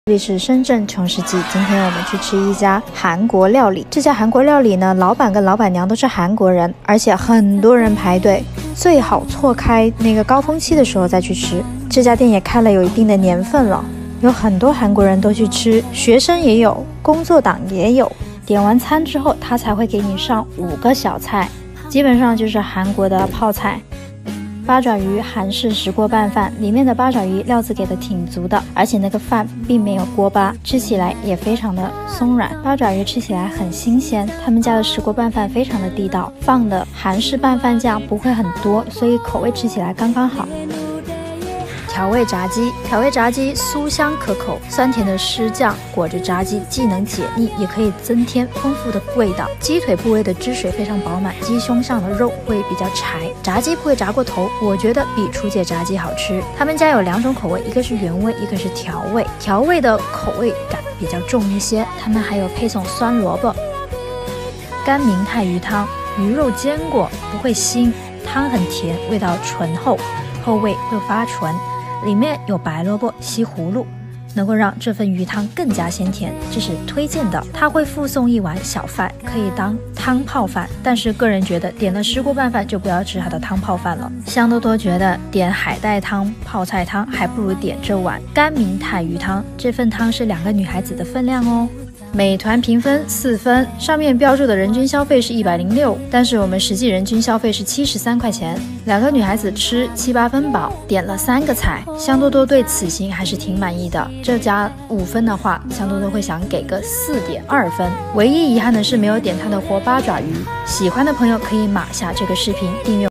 这里是深圳穷食记，今天我们去吃一家韩国料理。这家韩国料理呢，老板跟老板娘都是韩国人，而且很多人排队，最好错开那个高峰期的时候再去吃。这家店也开了有一定的年份了，有很多韩国人都去吃，学生也有，工作党也有。点完餐之后，他才会给你上5个小菜，基本上就是韩国的泡菜。八爪鱼韩式石锅拌饭，里面的八爪鱼料子给的挺足的，而且那个饭并没有锅巴，吃起来也非常的松软，八爪鱼吃起来很新鲜。他们家的石锅拌饭非常的地道，放的韩式拌饭酱不会很多，所以口味吃起来刚刚好。调味炸鸡，酥香可口，酸甜的湿酱裹着炸鸡，既能解腻，也可以增添丰富的味道。鸡腿部位的汁水非常饱满，鸡胸上的肉会比较柴，炸鸡不会炸过头，我觉得比楚姐炸鸡好吃。他们家有2种口味，一个是原味，一个是调味。调味的口味感比较重一些，他们还有配送酸萝卜。干明太鱼汤，鱼肉煎过，不会腥，汤很甜，味道醇厚，后味会发醇。里面有白萝卜、西葫芦，能够让这份鱼汤更加鲜甜，这是推荐的。它会附送1碗小饭，可以当汤泡饭，但是个人觉得点了石锅拌饭就不要吃它的汤泡饭了。香多多觉得点海带汤、泡菜汤还不如点这碗干明太鱼汤，这份汤是2个女孩子的分量哦。美团评分4分，上面标注的人均消费是106，但是我们实际人均消费是73块钱，2个女孩子吃7、8分饱，点了3个菜，香多多对此行还是挺满意的。这家5分的话，香多多会想给个4.2分。唯一遗憾的是没有点它的活八爪鱼，喜欢的朋友可以码下这个视频订阅。